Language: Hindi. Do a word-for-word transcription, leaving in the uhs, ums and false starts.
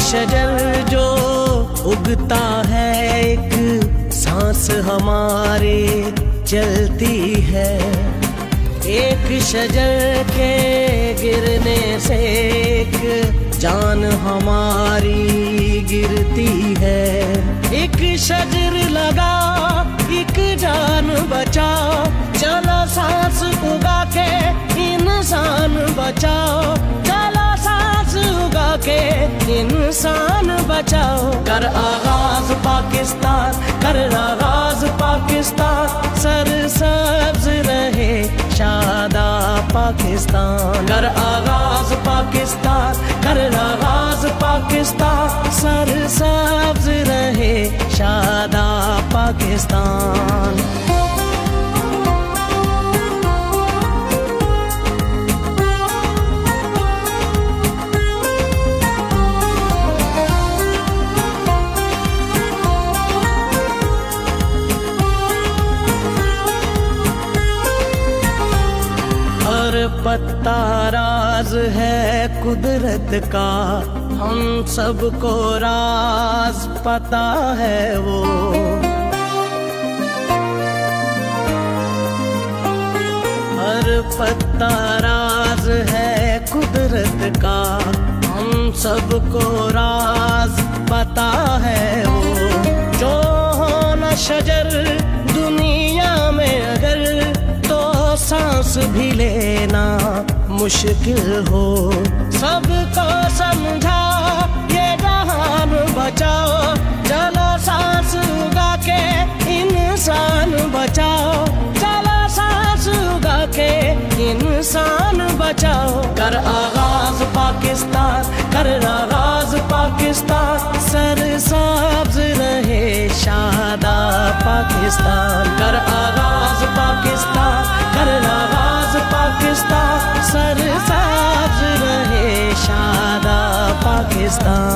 शजर जो उगता है, एक सांस हमारे चलती है। एक शजर के गिरने से एक जान हमारी गिरती है। एक शजर लगा एक जान बचाओ, चलो सांस उगा के इंसान बचाओ, चलो सांस उगा के इंसान बचाओ। कर आगाज पाकिस्तान, कर आगाज पाकिस्तान, सरसब्ज रहे शादा पाकिस्तान। कर आगाज पाकिस्तान, कर आगाज पाकिस्तान, सरसब्ज रहे शादा पाकिस्तान। पत्ता राज है कुदरत का, हम सबको राज पता है वो। हर पत्ता राज है कुदरत का, हम सबको राज पता है वो। जो हो न शजर दुनिया में अगर, तो सांस भी लेना मुश्किल हो। सबको समझा ये जहान बचाओ, चलो सांस उगा के इंसान बचाओ, चलो सांस उगा के इंसान बचाओ। कर आगाज पाकिस्तान, कर आगाज पाकिस्तान, सरसब्ज रहे शादा पाकिस्तान। कर आगाज पाकिस्तान, कर आगाज पाकिस्तान, सरसब्ज रहे शादा पाकिस्तान।